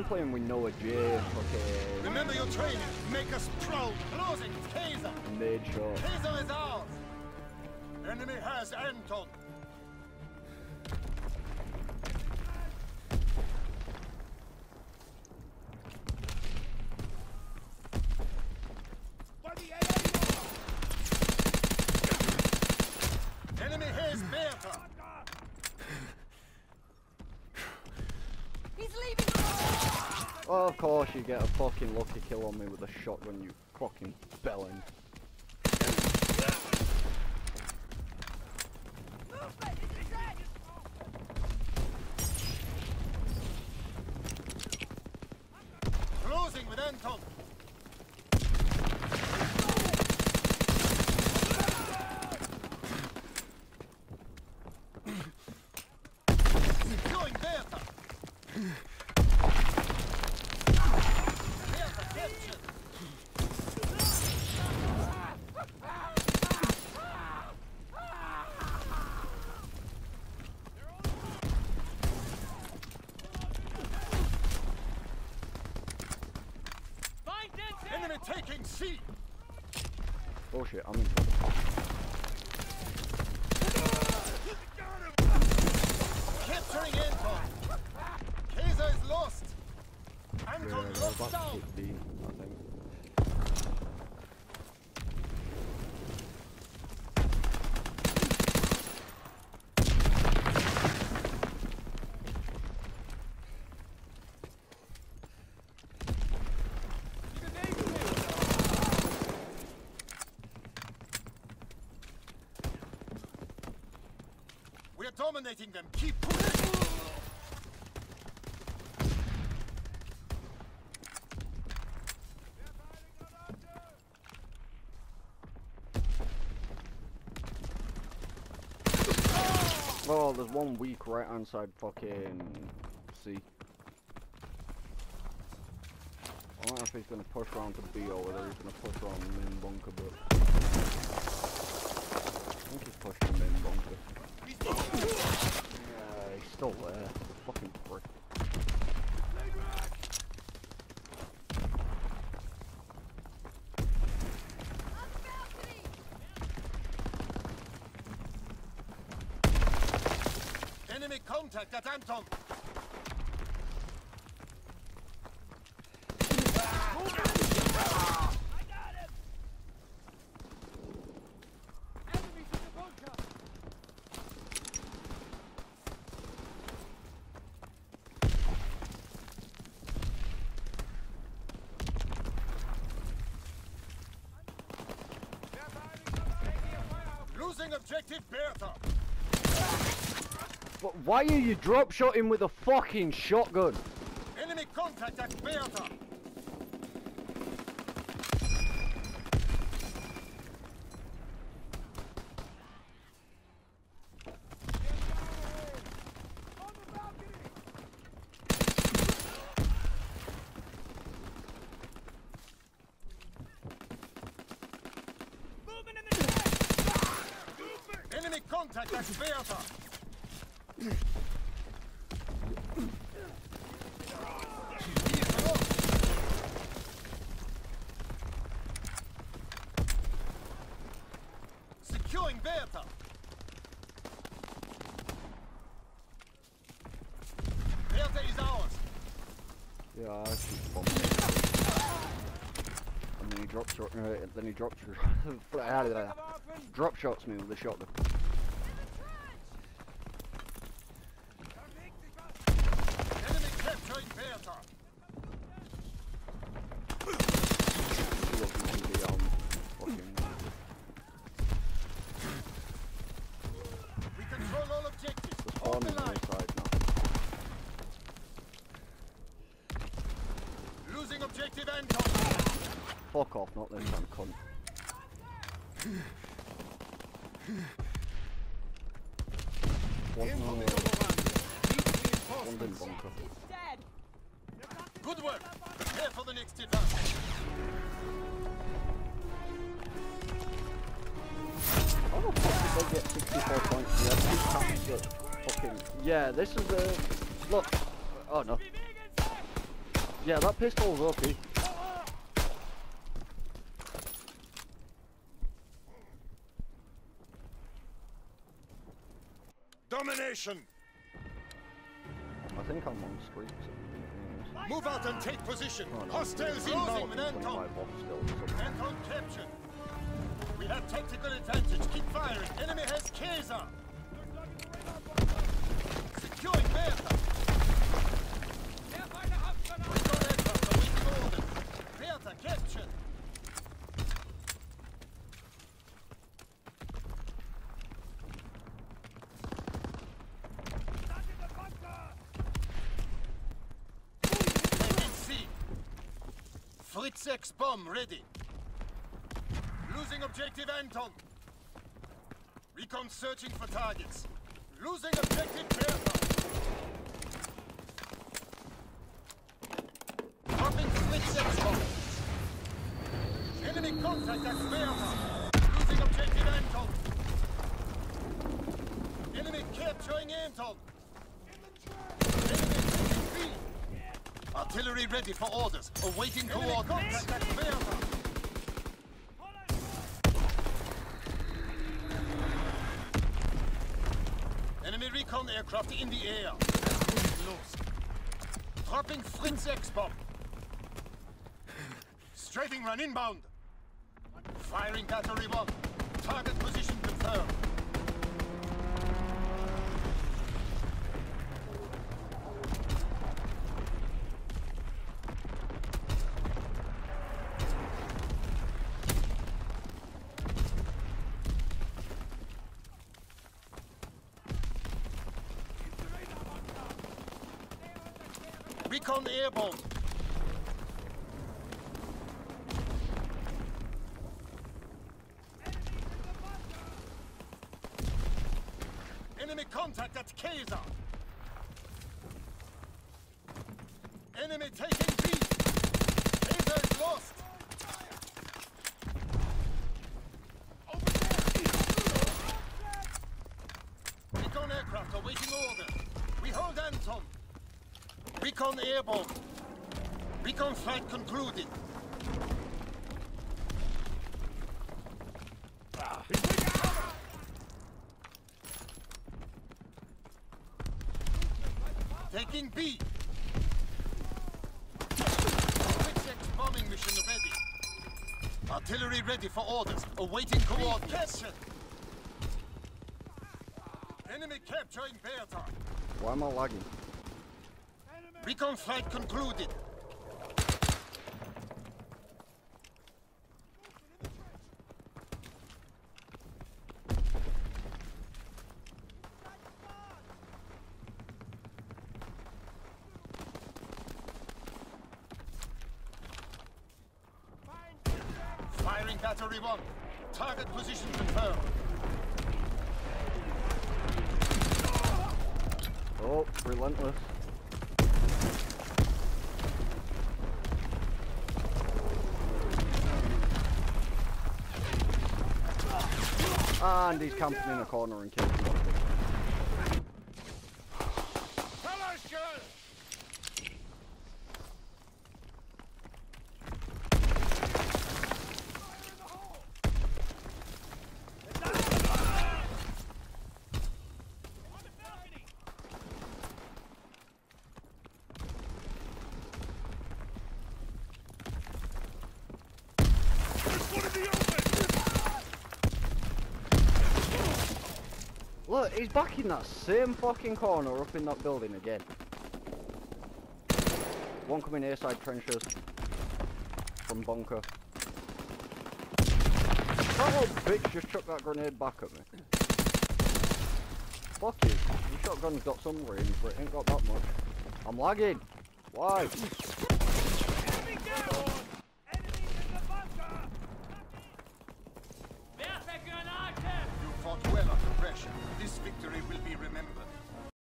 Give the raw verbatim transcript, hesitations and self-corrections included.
I'm playing with Noah J. Okay. Remember your training. Make us proud. Closing. Kaiser. Made shot. Kaiser is ours. Enemy has Anton. Enemy has Bertha. He's leaving. Well, of course you get a fucking lucky kill on me with a shotgun, you fucking bellend. Closing with Anton. Securing Bertha. Bertha captured. Enemy taking C. Bullshit, I'm in. Capturing Anton. Kaiser is lost. Anton Yeah, lost that's down. it, B, I think. We are dominating them. Keep pushing. Oh, there's one weak right hand side fucking C. I don't know if he's gonna push around to B or whether he's gonna push around the main bunker, but I think he's pushing the main bunker. Yeah, he's still there. Fucking prick. Enemy contact at Anton. I got him. Enemies in the bunker. Losing objective Bertha. But why are you drop shotting with a fucking shotgun? Enemy contact at Bertha. Moving in the air. Enemy contact at Bertha. Securing Bertha. Bertha is ours. Yeah, I actually bombed him. And then he drop shot. Uh, then he drop shot. Drop shots me with the shotgun. Enemy capturing Bertha. He wasn't the um fucking. We control all objectives. The Hold spawn the is on line. his side now. Losing objective Anton. Fuck off, not this time, cunt. One, no, no, one's in bunker. He's dead. Good work. Prepare for the next advance. How the fuck did they get sixty-four points? Yeah, two caps that fucking. Yeah, this is a. Look. Oh no. Yeah, that pistol's O P. Domination! I think I'm on streaks. Move out and take position. Oh, no. Hostiles inbound. Anton. Anton captured. We have tactical advantage. Keep firing. Enemy has Kaiser. Securing Bertha. We got aircraft awaiting orders. Bertha captured. Taking C. Fritz X bomb ready. Losing objective Anton. Recon searching for targets. Losing objective Bertha. Dropping Fritz X bomb. Enemy contact at Bertha. Losing objective Anton. Enemy capturing Anton. Enemy taking B. Artillery ready for orders. Awaiting coordinates. Contact at Bertha. Enemy recon aircraft in the air. Lost. Dropping Fritz X bomb. Strafing run inbound. Firing battery one. Target position confirmed. Recon airborne. Enemy contact at Kaiser. Enemy taking B. Kaiser is lost. Over there. Recon aircraft awaiting orders. We hold Anton. Recon airborne. Recon flight concluded. Ah. Taking B. Fritz X bombing mission ready. Artillery ready for orders. Awaiting coordinates. Enemy capturing Bertha. Why am I lagging? Recon flight concluded. Firing battery one. Target position confirmed. Oh, Relentless. And he's camping in a corner and killing me. Look, he's back in that same fucking corner up in that building again. One coming A side trenches from bunker. That little bitch just chucked that grenade back at me. Fuck you. Your shotgun's got some range, but it ain't got that much. I'm lagging. Why? Enemy down! Enemies in the bunker! You fought well under pressure. This victory will be remembered.